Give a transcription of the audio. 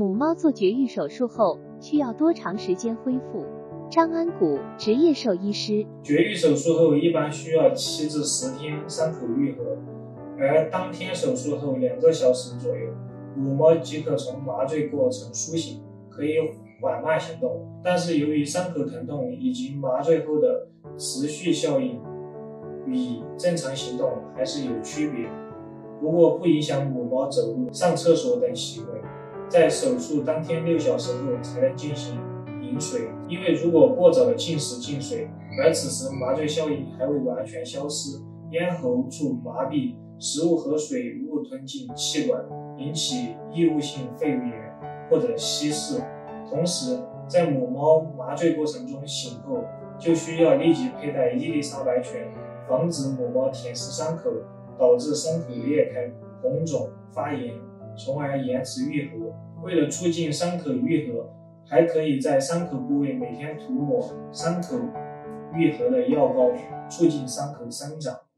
母猫做绝育手术后需要多长时间恢复？张安谷，职业兽医师。 绝育手术后一般需要7至10天伤口愈合，而当天手术后2个小时左右，母猫即可从麻醉过程苏醒，可以缓慢行动。但是由于伤口疼痛以及麻醉后的持续效应，与正常行动还是有区别。不过不影响母猫走路、上厕所等行为。在手术当天6小时后才能进行饮水，因为如果过早的进食进水，而此时麻醉效应还未完全消失，咽喉处麻痹，食物和水误吞进气管，引起异物性肺炎或者稀释。同时，在母猫麻醉过程中醒后，就需要立即佩戴伊丽莎白圈，防止母猫舔舐伤口，导致伤口裂开、红肿、发炎，从而延迟愈合。为了促进伤口愈合，还可以在伤口部位每天涂抹伤口愈合的药膏，促进伤口生长。